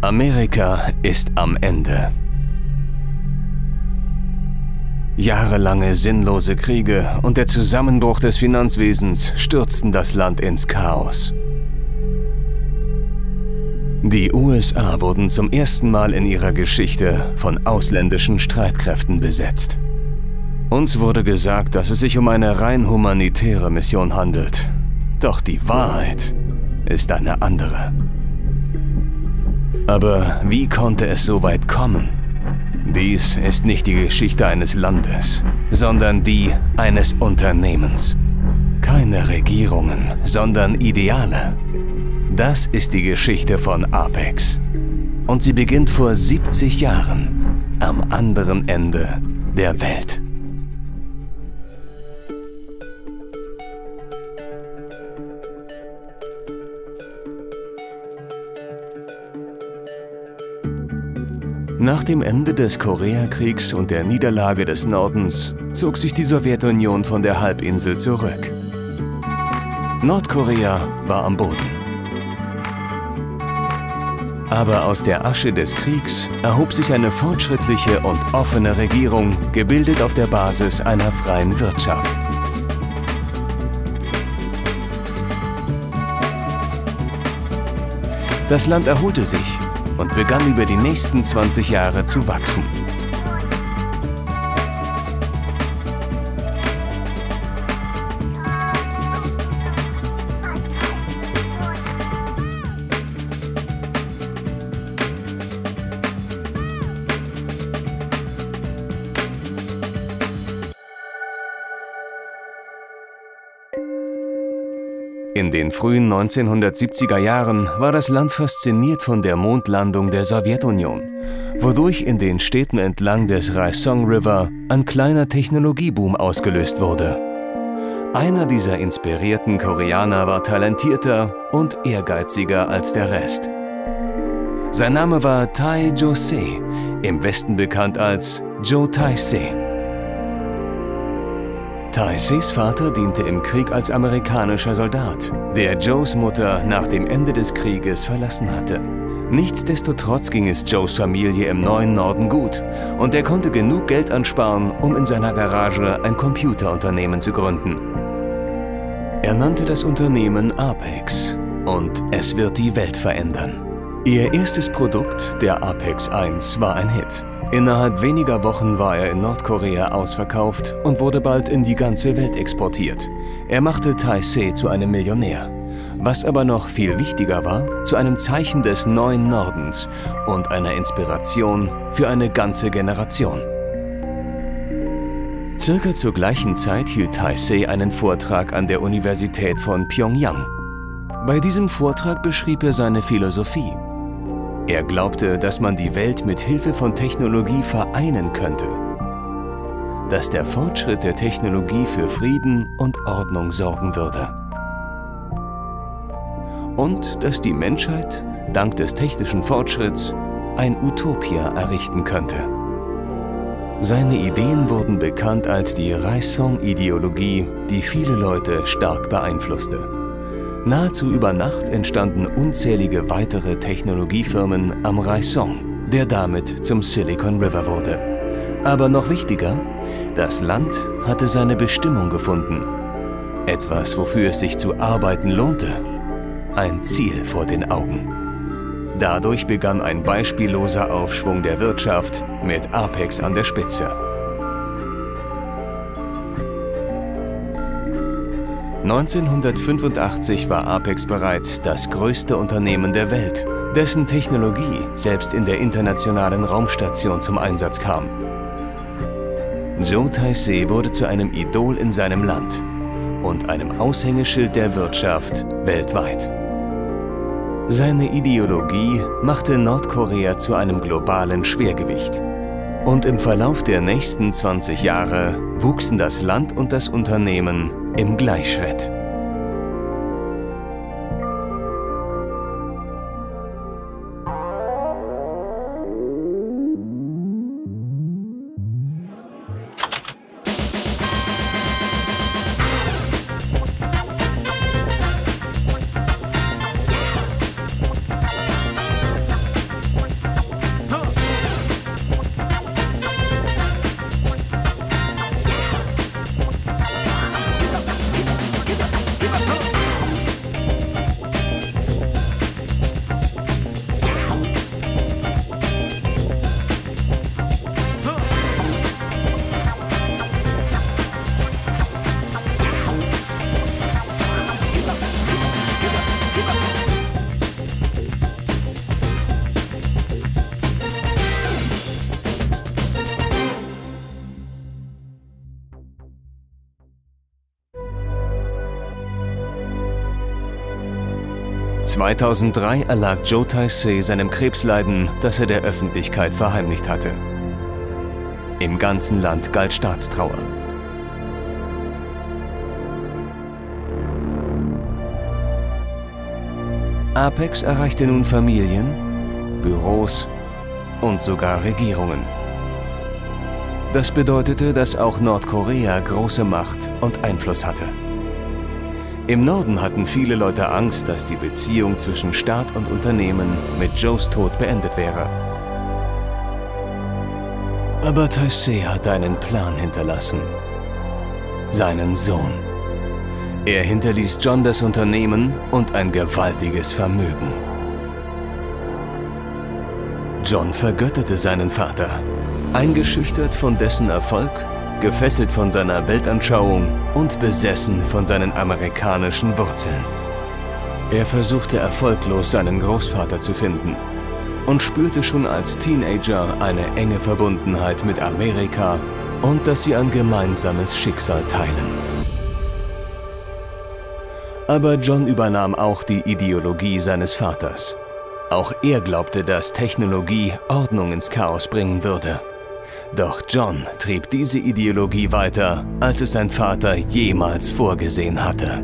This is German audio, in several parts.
Amerika ist am Ende. Jahrelange sinnlose Kriege und der Zusammenbruch des Finanzwesens stürzten das Land ins Chaos. Die USA wurden zum ersten Mal in ihrer Geschichte von ausländischen Streitkräften besetzt. Uns wurde gesagt, dass es sich um eine rein humanitäre Mission handelt. Doch die Wahrheit ist eine andere. Aber wie konnte es so weit kommen? Dies ist nicht die Geschichte eines Landes, sondern die eines Unternehmens. Keine Regierungen, sondern Ideale. Das ist die Geschichte von Apex. Und sie beginnt vor 70 Jahren am anderen Ende der Welt. Nach dem Ende des Koreakriegs und der Niederlage des Nordens zog sich die Sowjetunion von der Halbinsel zurück. Nordkorea war am Boden. Aber aus der Asche des Kriegs erhob sich eine fortschrittliche und offene Regierung, gebildet auf der Basis einer freien Wirtschaft. Das Land erholte sich und begann über die nächsten 20 Jahre zu wachsen. In den frühen 1970er Jahren war das Land fasziniert von der Mondlandung der Sowjetunion, wodurch in den Städten entlang des Raesong River ein kleiner Technologieboom ausgelöst wurde. Einer dieser inspirierten Koreaner war talentierter und ehrgeiziger als der Rest. Sein Name war Tae Jo-se, im Westen bekannt als Jo Tae-se. Tae-ses Vater diente im Krieg als amerikanischer Soldat, der Joes Mutter nach dem Ende des Krieges verlassen hatte. Nichtsdestotrotz ging es Joes Familie im neuen Norden gut und er konnte genug Geld ansparen, um in seiner Garage ein Computerunternehmen zu gründen. Er nannte das Unternehmen Apex und es wird die Welt verändern. Ihr erstes Produkt, der Apex 1, war ein Hit. Innerhalb weniger Wochen war er in Nordkorea ausverkauft und wurde bald in die ganze Welt exportiert. Er machte Tae-se zu einem Millionär. Was aber noch viel wichtiger war, zu einem Zeichen des neuen Nordens und einer Inspiration für eine ganze Generation. Circa zur gleichen Zeit hielt Tae-se einen Vortrag an der Universität von Pyongyang. Bei diesem Vortrag beschrieb er seine Philosophie. Er glaubte, dass man die Welt mit Hilfe von Technologie vereinen könnte. Dass der Fortschritt der Technologie für Frieden und Ordnung sorgen würde. Und dass die Menschheit, dank des technischen Fortschritts, ein Utopia errichten könnte. Seine Ideen wurden bekannt als die Raesong-Ideologie, die viele Leute stark beeinflusste. Nahezu über Nacht entstanden unzählige weitere Technologiefirmen am Raesong, der damit zum Silicon River wurde. Aber noch wichtiger, das Land hatte seine Bestimmung gefunden. Etwas, wofür es sich zu arbeiten lohnte. Ein Ziel vor den Augen. Dadurch begann ein beispielloser Aufschwung der Wirtschaft mit Apex an der Spitze. 1985 war Apex bereits das größte Unternehmen der Welt, dessen Technologie selbst in der internationalen Raumstation zum Einsatz kam. Jo Tae-se wurde zu einem Idol in seinem Land und einem Aushängeschild der Wirtschaft weltweit. Seine Ideologie machte Nordkorea zu einem globalen Schwergewicht. Und im Verlauf der nächsten 20 Jahre wuchsen das Land und das Unternehmen im Gleichschritt. 2003 erlag Joe Taizé seinem Krebsleiden, das er der Öffentlichkeit verheimlicht hatte. Im ganzen Land galt Staatstrauer. Apex erreichte nun Familien, Büros und sogar Regierungen. Das bedeutete, dass auch Nordkorea große Macht und Einfluss hatte. Im Norden hatten viele Leute Angst, dass die Beziehung zwischen Staat und Unternehmen mit Joes Tod beendet wäre. Aber Taizé hatte einen Plan hinterlassen. Seinen Sohn. Er hinterließ John das Unternehmen und ein gewaltiges Vermögen. John vergötterte seinen Vater. Eingeschüchtert von dessen Erfolg, gefesselt von seiner Weltanschauung und besessen von seinen amerikanischen Wurzeln. Er versuchte erfolglos seinen Großvater zu finden und spürte schon als Teenager eine enge Verbundenheit mit Amerika und dass sie ein gemeinsames Schicksal teilen. Aber John übernahm auch die Ideologie seines Vaters. Auch er glaubte, dass Technologie Ordnung ins Chaos bringen würde. Doch John trieb diese Ideologie weiter, als es sein Vater jemals vorgesehen hatte.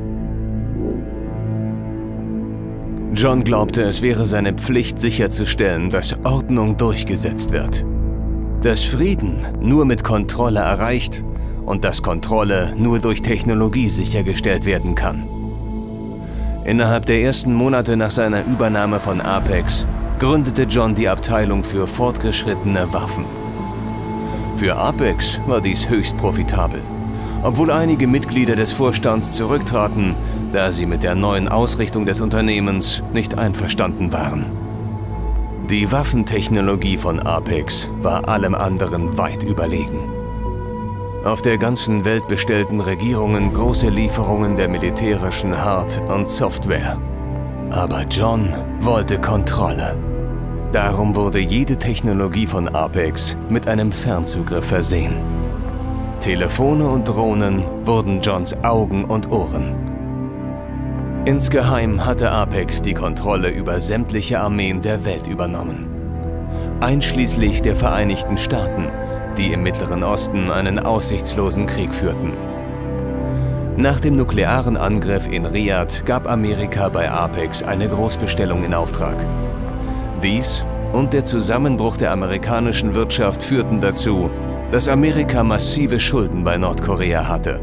John glaubte, es wäre seine Pflicht sicherzustellen, dass Ordnung durchgesetzt wird. Dass Frieden nur mit Kontrolle erreicht und dass Kontrolle nur durch Technologie sichergestellt werden kann. Innerhalb der ersten Monate nach seiner Übernahme von Apex gründete John die Abteilung für fortgeschrittene Waffen. Für Apex war dies höchst profitabel, obwohl einige Mitglieder des Vorstands zurücktraten, da sie mit der neuen Ausrichtung des Unternehmens nicht einverstanden waren. Die Waffentechnologie von Apex war allem anderen weit überlegen. Auf der ganzen Welt bestellten Regierungen große Lieferungen der militärischen Hard- und Software. Aber John wollte Kontrolle. Darum wurde jede Technologie von Apex mit einem Fernzugriff versehen. Telefone und Drohnen wurden Johns Augen und Ohren. Insgeheim hatte Apex die Kontrolle über sämtliche Armeen der Welt übernommen. Einschließlich der Vereinigten Staaten, die im Mittleren Osten einen aussichtslosen Krieg führten. Nach dem nuklearen Angriff in Riad gab Amerika bei Apex eine Großbestellung in Auftrag. Dies und der Zusammenbruch der amerikanischen Wirtschaft führten dazu, dass Amerika massive Schulden bei Nordkorea hatte.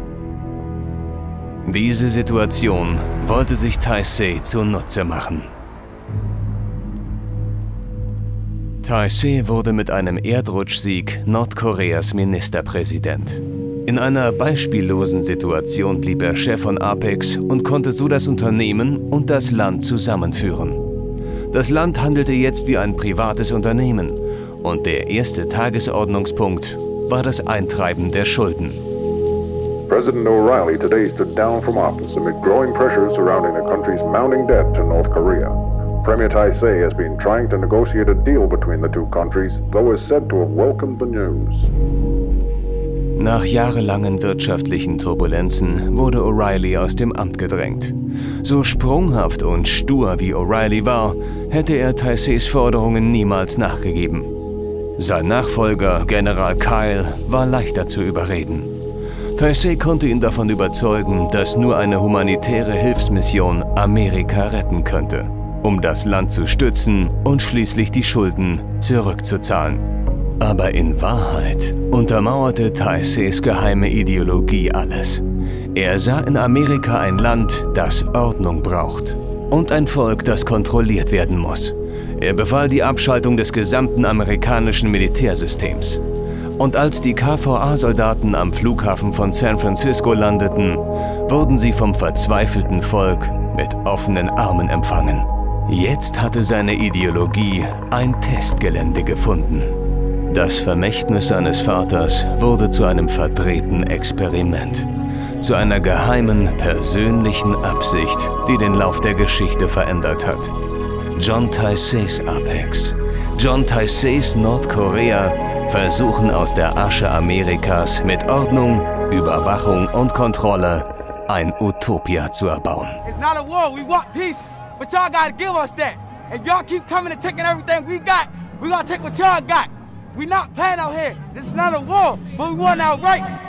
Diese Situation wollte sich Taizé zunutze machen. Taizé wurde mit einem Erdrutschsieg Nordkoreas Ministerpräsident. In einer beispiellosen Situation blieb er Chef von Apex und konnte so das Unternehmen und das Land zusammenführen. Das Land handelte jetzt wie ein privates Unternehmen und der erste Tagesordnungspunkt war das Eintreiben der Schulden. President O'Reilly today stood down from office amid growing pressures surrounding the country's mounting debt to North Korea. Premier Taizé has been trying to negotiate a deal between the two countries, though is said to have welcomed the news. Nach jahrelangen wirtschaftlichen Turbulenzen wurde O'Reilly aus dem Amt gedrängt. So sprunghaft und stur wie O'Reilly war, hätte er Taizés Forderungen niemals nachgegeben. Sein Nachfolger, General Kyle, war leichter zu überreden. Taizé konnte ihn davon überzeugen, dass nur eine humanitäre Hilfsmission Amerika retten könnte, um das Land zu stützen und schließlich die Schulden zurückzuzahlen. Aber in Wahrheit untermauerte Taizés geheime Ideologie alles. Er sah in Amerika ein Land, das Ordnung braucht und ein Volk, das kontrolliert werden muss. Er befahl die Abschaltung des gesamten amerikanischen Militärsystems. Und als die KVA-Soldaten am Flughafen von San Francisco landeten, wurden sie vom verzweifelten Volk mit offenen Armen empfangen. Jetzt hatte seine Ideologie ein Testgelände gefunden. Das Vermächtnis seines Vaters wurde zu einem verdrehten Experiment, zu einer geheimen, persönlichen Absicht, die den Lauf der Geschichte verändert hat. John Taizés Apex, John Taizés Nordkorea versuchen aus der Asche Amerikas mit Ordnung, Überwachung und Kontrolle ein Utopia zu erbauen. It's not a war, we want peace, but y'all gotta give us that. If y'all keep coming and taking everything we got, we gonna take what y'all got. We not playing out here. This is not a war, but we want our rights.